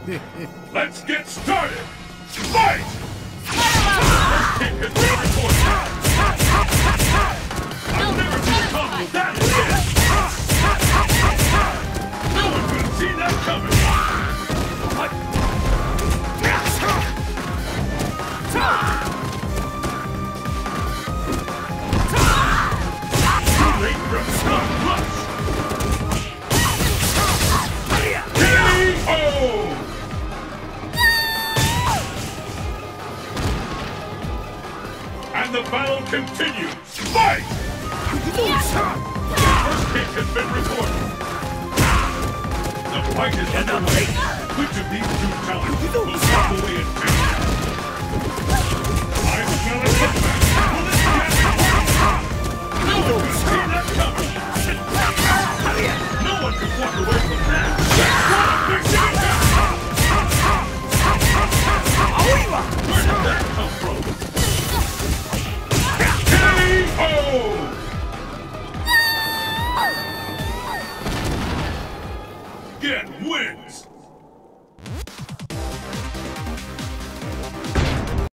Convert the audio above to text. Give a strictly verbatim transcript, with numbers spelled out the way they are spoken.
Let's get started! Fight! First kick has been recorded. I've never seen a combo that hit! No one could have seen that coming! Too late for a strong rush! K O! And the battle continues! Fight! First kick has been recorded. The fight is underway. Which of these two talents will walk away in victory? I smell a comeback. Will it get recorded? No one could see that coming. No one could walk away from that. What a big impact! Where did that come from? K O! Get wins!